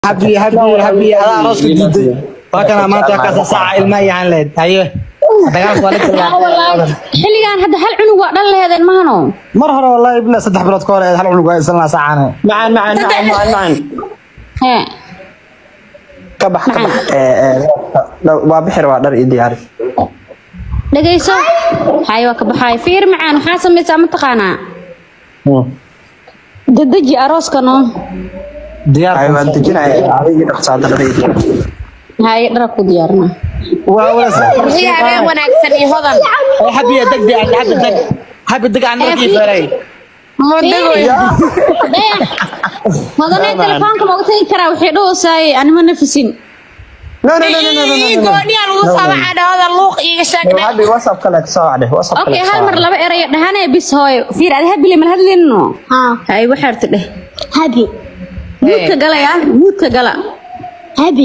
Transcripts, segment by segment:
حبي هذا راسك جدي فكان ما تكاسا ساعة الماء عن لد أيوه دقائق والله حلقان هذا هل عنو وقدر هذا المهنو مرة والله ابن صدح بلاد كورة هل عنو قايس لنا ساعة معا ها كبح وابحر وادر إيدي عارف dhageyso hay waa ka baxay fiir macaan waxa sameeyay ma taqaana dadaji arooskano diyaar ay waan dejinay adiga dhaqsaada dhaqaydi hay dhar ku diyaarna waa هي habeen wanaagsan iyo hodan حبي دق حبي دق عن كيف فري modago hodanay telefoonka ma ogtay karaa wixii dhoosay anima nafisin no gooniya lagu sabaxada hodan luuq iga sheegna hadii whatsapp kale ka soo wacday whatsapp kale okay hal mar laba eray dhahanay bis hooy fiir adi habili mal hadlino hay waxaarta dheh habi muudka gala habi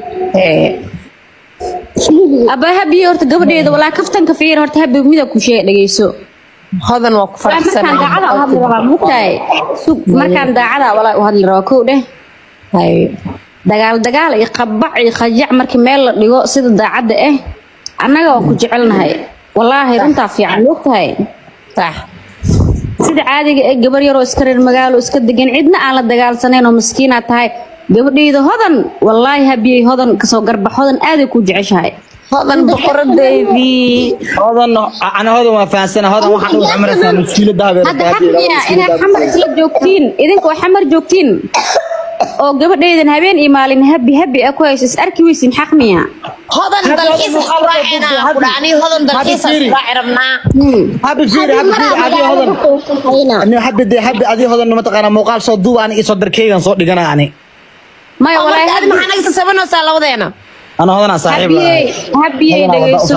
aba habi horta gabadheeda walaa kaftanka fiir horta habi mida ku sheeg dhageyso hodan waa ku faraxsan daacada u hadli rabaa mugtahay markaan daacada walaa u hadli rabaa kow dheh hay dagaal iyo qabac iyo qajac markii meel la dhigo sida daacada ah annaga waa ku jecelnahay wallaahi runta fiican waqtahay صح sida caadiga ee gabar yar oo iska reer magaalo iska degan cidna aan la dagaalsanayn oo miskiina tahay gabadheeda hodan wallaahi habiyay hodan ka soo garbax hodan aad ay ku jeceshahay hodan boqoradeedii هذا أنا هذا ما فانسنا هذا ما حد عمره كان مشكلة ده hadda xaqniya ina xamar isla joogtiin idinku xamar joogtiin oo gabadheedan habeen iyo maalin habi ku hayso is arki weysin xaqniya hodan dalkiis raacina quraani hodan dalkiis raacirabna حبي فيري هذه هذا أنا حبي هذه هذا ما تقارن مقال صوت دو أنا يصدر كيان صوت دقنا يعني ما والله هذا ما حنا سبنا سالودينا أنا هذا صاحب habi dhageyso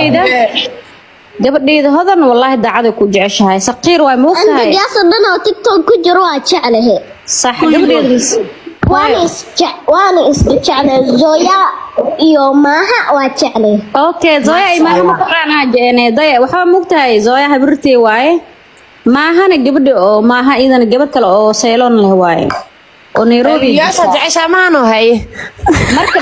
gabadheeda hodan wallahi daacada ku jeceshahay saqiir way moogtahay أنت جالس أنا تيك توك كجرو أشعله صح gabadheedis وأنا إسكتشعله زويا يومها وأشعله okay zoya ay maaha mataqaana jeene daya waxa moogtahay zoya habirtay waaye maahana gabadha oo maaha idan gabadh kale oo Ceylon leh waaye oo Nairobi يا سجع شمانو هاي marka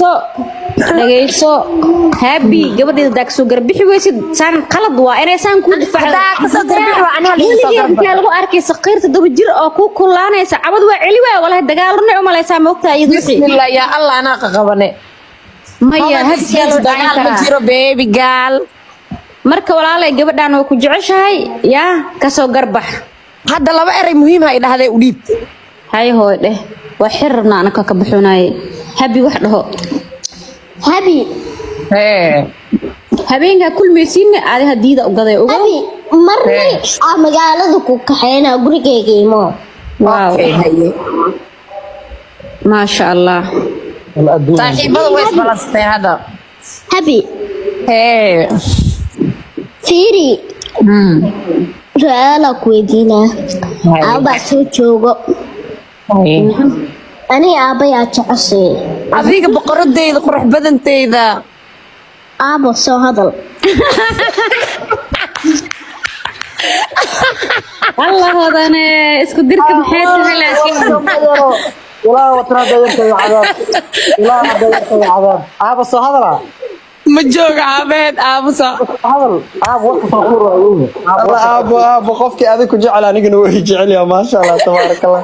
dhageyso habi gabadheeda daag soo garbixi weysid san qalad waa inay san ku difaacdo ka soo garbixi waa anaha lagu soo garbixi lagu arkay saqiirta daba jir oo ku kulaanaysa cabad waa celi waa walahi dagaalna u malaysa moogtaa iyadu bismillah ya allah ana qabane maya hadii dagaal ma jiro baby girl marka walaalay gabadhan way ku jeceshahay yaa ka soo garbax hadda laba eray muhiim ah idhaahday u dhiib hay hooy dheh waa xirna anaka ka baxunay habi wax dhaho هبي habeenka kulmaysiin aad hadiida u gaday ugu هبي مرني مقالة كوكحينا قريكي كيمو waaw ما شاء الله صاحبada way isbalastay hada هبي hey فيري رأينا كويدينا أبا سوچوغو أنا أبا ياتعصي adiga boqoradeeda qurux badanteeda أبا سو هذا الله هذانا اسكو ديرك maxay tahay laakiin ولا وترى دايرت يا عذاب ولا دايرت يا عذاب أبى صو هذا ma jooga aabeed aabusa هذا أبى وقف فخور الله ابو qofkii adiga ku jecel anigana way jecel yaa ma sha Allah tabaaraka Allah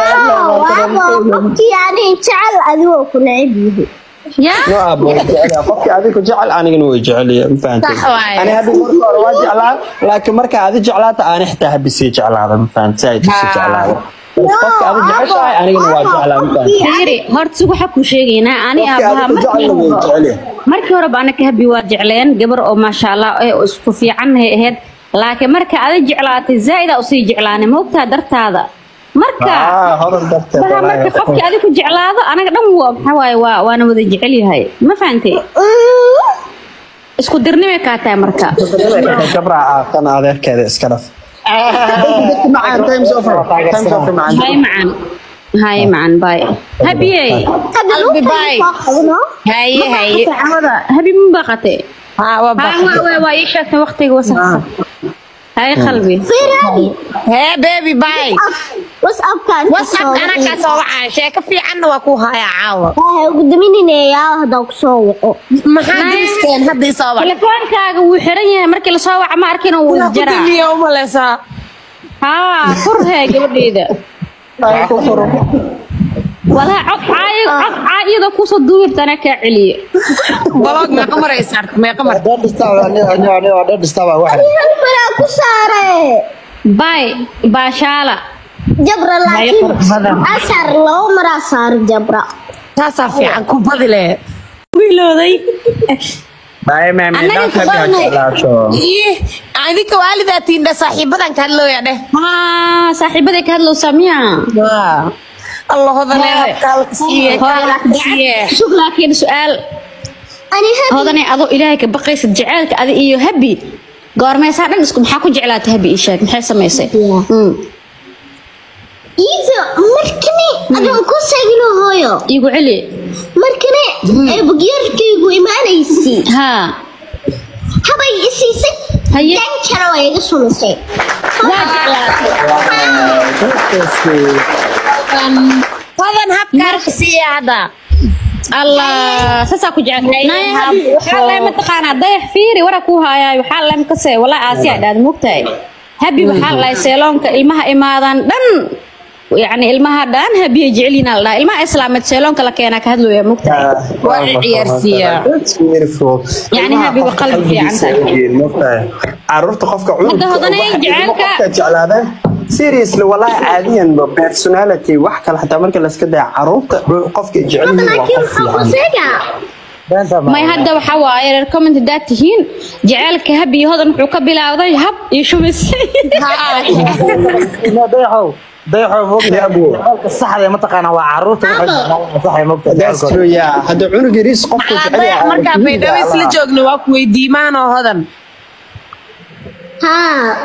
يعني تعال أذوق كنعبيه ya no abo qofkii adiga ku jecel anigana way jecel yaa ma fahanteen صح waaye ani hadii marka hore waa jeclaa laakiin marka aad jeclaata aan xitaa habisi jeclaada ma fahanteen si jeclaada qofkii aad jeceshahay anigana waa jeclaa ma fahanteen fiiri horta sugu xaq ku sheegaynaa ani aabaha markii hore baan ka habi waa jecleen gabar oo ma sha Allah ay isku fiican ahayd laakiin marka aad jeclaatay zaida u sii jeclaanay moogtaa dartaada marka hodan darteeda marka qofkii aad ku jeclaado anaga dhan waxa waaye waana wada jecel yahay ma fahamtay isku dirnimay ka tahay marka gabra tan adeerkeeda iska dhaf معان تايمز اوفر معان هاي معان باي هبي قلبي باي هاي هبي من بقتي ها وبقى وايشة وقتي وسخ هاي قلبي هاي بيبي باي WhatsApp kan. WhatsApp أنا كسوق عايشة كفي عنه وأكوها يا عاوة. قداميني يا هذا كسوق. ما حد يسكن حد يصور. تليفونكaaga wuu xiran yahay markii la soo waco ma arkin oo wuu jaraa قدامي يوم ولا ساعة. ها furhay gabadheeda wala cod caayida ku soo duubirtana ka celiye بلاغ ما قمر يسارك ما قمر. dad istaaba ani dad istaaba waxa Hal kusare. bay baashala Jabra laakiin asar loo mara saar jabra. تاسع في عنكم بدله. wiilooday باي ما من أنا دافع كبرنا. جعلاته إيه عندك والدتي إن صاحبة كان له يعني. ha saaxiibada ka hadlo samiya الله هذا لا كالك سيه كالك سيه. shug laakiin su'aal Ani habi hodane adoo ilaahay ka baqaysid jaceelka adi iyo habi goormaysaa dhan isku maxaa ku jeclaatay habi ii sheeg maxay samaysay iida markani adoo ku sagino hooyo. igu celi Markani ay bugyarkaygu imaanaysi. ha Habay isiisay. Haye. Dan jaro way iga sumisay. waa jeclaatay هذا نهب كالك سيه هذا. allah sasa ku jeclaatay waxa la ma taqaana dayax fiiri wara ku haayay waxa la ma kasay wala aasiya dhaad mugtay habi waxa la seelonka ilmaha imaadan dhan يعني ilmaha dhan habi jecelina la ilmaha islaameed seelonka la keena ka hadlooya mugtay يعني habi qalbi fiican عرفت خفك عود هذا هضني جعلك جعلاده سيريسلي والله عاديا بيرسوناليتي وحكى حتى مركز لسكده عرفت قفك جعلني Laakiin xaquuqsiga. ما يهدى وحواي ريكومنت دات تهين جعلك هبي هذا نحو كبلاوday hab iyo shumis dayaxo moogta ابو saxda ma taqaana waa caruurta saxay moogta That's true, yeah. هذا عنق يريس قفك هذا مركب بيدوي سلجوجنا وكوي ديمان وهذا. Ha.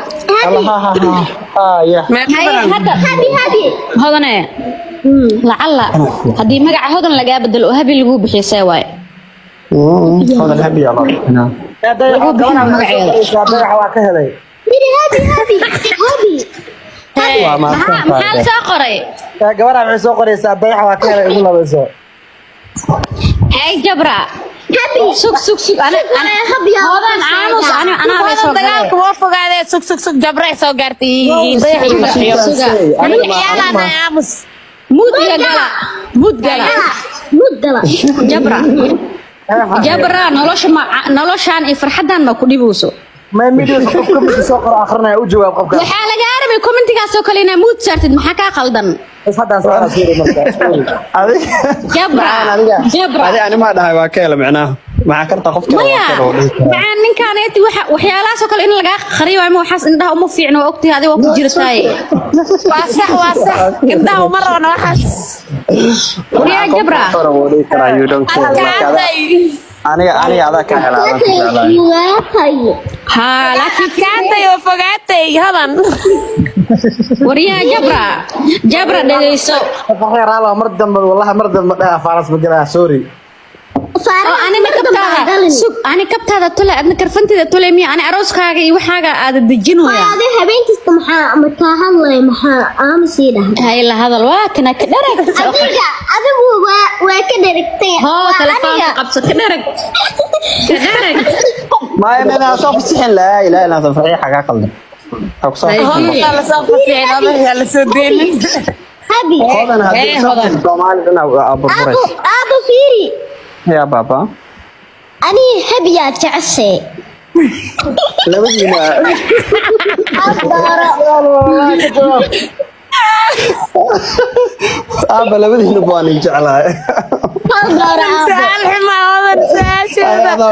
يا ما هاي قمر. هذا Habi. هذا لعل هدي مقع هذا laga bedelo habi lagu bixisay waay هذا الهبي يا رب هنا dayaxo gabadha magaceeda dayaxo waa ka helay Miri habi. maxaa la soo qoray gabadha waxay soo qoraysaa dayaxo waa ka helay ugu labayso ay jabra Habi. sug ana habi هذا aanus ana la soo هذا دجال qoray كوفو هذا سك جبرة سو قرتي. أنا عيال أنا يا مس. mud ya gala Mudala. jabra noloshaan iyo farxadan ma ku dhibooso ما ميديو قفك soo qor akhrina u jawaab qofka waxaa laga rabay commentigaas oo kale inaad mood saartid maxaa ka qaldan bas hadda soo fiiri marka jabra هذا أنا ما ده واكيل معناه مع كرت قفك maya macaan ninkaaneti waxyaalahaas oo kale in lagaa qariyo ama waxaas indhaha uma fiicno waa ogtahay adiga waa ku jirtaay واسح قدها مرة أنا وحش. yaa jabra أنا هذا كهلا ha laakiin كانتي وفقاتي هذا. wariyaa jabra dhageyso waxay raala mar dambe wallahi mar dambe dhaaf faras ma sorry oo ani kabtaada tole adna karfanteeda tole miya ani arooskaaga iyo waxaaga aad dejinooya Ade habeenkista maxaa hadlay maxaa aamusii dhahay. hay la hadal waa kana ka dharag Adigu waa ka dharagtay. ho telefoonka qabso ka dharag ما أنا صاف السحن لا لا لا صفحي حاجة قلنا أقصى هم قال صاف السعيد هذا هي اللي سودين. Habi. هذا أنا هذا الضمان أنا أبو بريش Abu fiiri. يا بابا Ani habi yaa jeceshay. لو جينا أبا لو جينا بواني جعلها سأل حما هذا سأل شو هذا.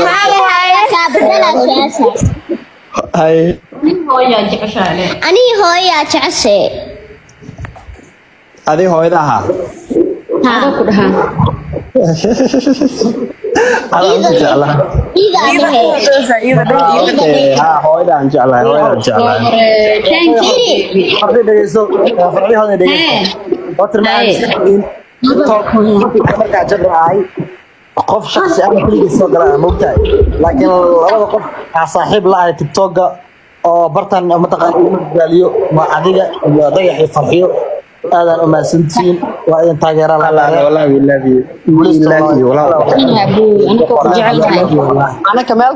هاي Ani hooyaa jeceshay. هذه هو إذا taado ku dhahaa هذا جعلها Iga aniga. ها هو إذا جعلها هو إذا جعلها Fardi dhageyso fardi hada dhageyso water ma marka jabray qof shakhsi ah kulligiis soo galaa moogtahay laakiin labada qof saaxiib la ah TikTok oo bartan ma taqaan gaaliyo ma adiga dayax farxiyo هذا ما سنتين وإن تاجر لا والله بالله والله أنا كمال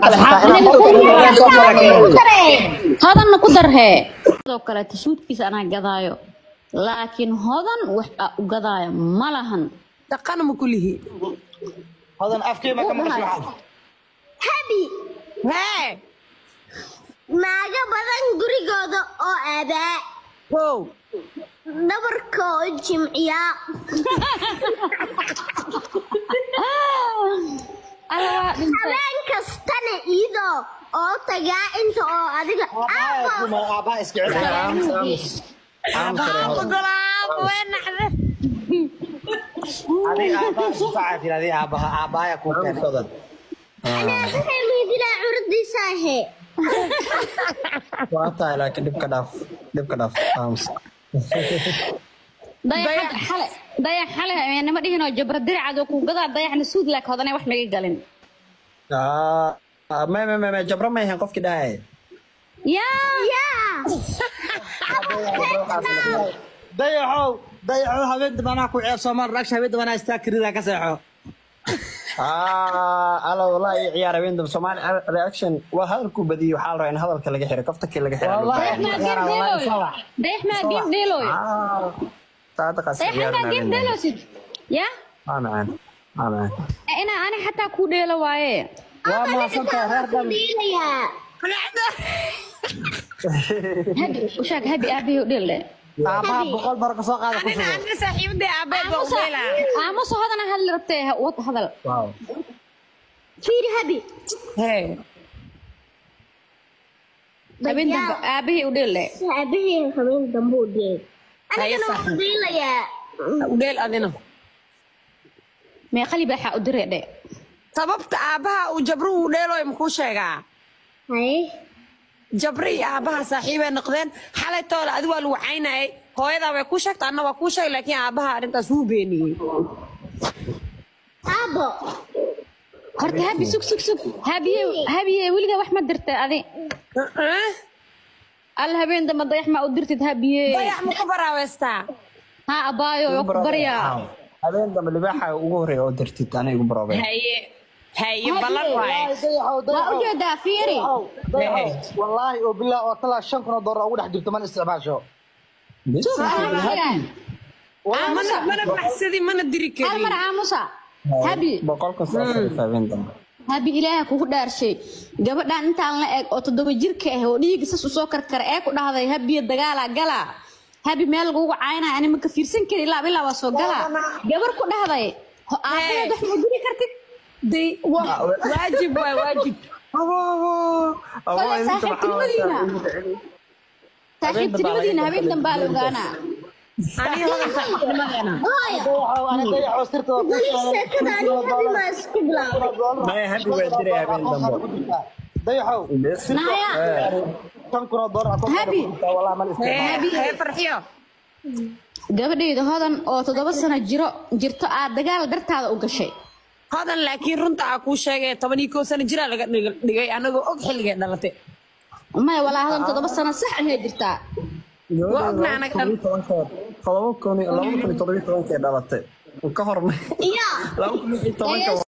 هذا نقدر هي كلا تسود كيس أنا قضايو لكن هذا وقضايا ملهن تقنم كله هذا أفكي ما كم واحد هبي هاي naaga badan gurigooda oo aadaa هو dhabarka oo jimciya habeen kastana iidoo oo tagaa inta oo adiga أبا إسكعي وين نحن هذه أبا ساعة هذه أبا يكون كذا anaa waxay miidilaa curdiisaahe وأنت لكن دبك داف dayax xale ma dhihin oo jabra dircad oo ku gadaa dayaxna suud laak hodanay wax naga galin ما جبر ما هي قف كده yaa ضيعوا هبد ما ناكل عيال صومال ركش هبد وانا استاكر ذا كسحو ألا والله عيار بين دم سمان رياكشن وهذا الكوبدي وحال رأينا هذا الكلام حير كفتك اللي حير dayax ma game deeloy تعطيك dayax ma game deelosid ya أنا ana xataa ku dheelo waaye وما صنت هير دم diilayaa habi ushaag habi aabiyo dhile أبا بقول بركة ساق هذا كله أنا صاحب دي أبد بقولها aamuso hadana hal rabtay wad hadal واو fiiri habi هاي habeen dambe aabihi u dhile aabaheen habeen dambe u dheer anigana صح. waan diilayaa وديل أدينا mee qali baa u diree dhe sababta aabaha uu jabruhu dheelooy muxuu sheegaa haye jabri iyo aabaha saaxiibay noqdeen xalay toole adigu waa lagu caynayay hooyadaa way ku sheegtay anna waa kuu sheegay laakiin aabaha arrintaas wuu beeniyey aabo horta habi sug habiye weliga wax ma dirtay adi al habeen dambe dayax ma u dirtid habiye dayax ma ku baraaweystaa ha abaayo waa ku baryaa هذين دم اللي بيحا وجوري أو درتي أنا يقول برافو haye ballan waaye waa u jeedaa fiiri والله وبالله وطلع شنكنا دور أول حد يتمنى استعمال شو mana baxsadi mana diri hal karin mar aamusa habi بقول كسر فاهم دم habi ilaaha kugu dhaarshay gabadhan intaan la eeg oo 7 jirka ah oo dhiig sas u soo karkar ee ku dhahday habiye dagaala gala habi meel lagu caynaa ani ma ka fiirsan kari ilaa waa soo gala gabar ku dhahday aabaheed wax ma diri kartid day waajib waay waajib saaxiibtinimadiina habeen dambaa la ogaanaa ani hodan saaxiibnimadeena أنا ضيعوا سرت sekada ani habi maa isku bilaabay ما يحب يدري يا بين دم ضيعوا naya شنكنا دور habi والله ما الاستعمال hee farxiyo gabadhayda hodan oo 7 sano jirto aad dagaal dartaada u gashay hodan laakiin runta aa kuu sheegay 11 sano jira laga dhigay anagoo og xilligay dhalatay maya walaa hodan 7 sano sax ahay jirtaa وأنا أنا كان خلاص كوني الله كوني تضيف كوني كده لاتة وكهر iya لا كوني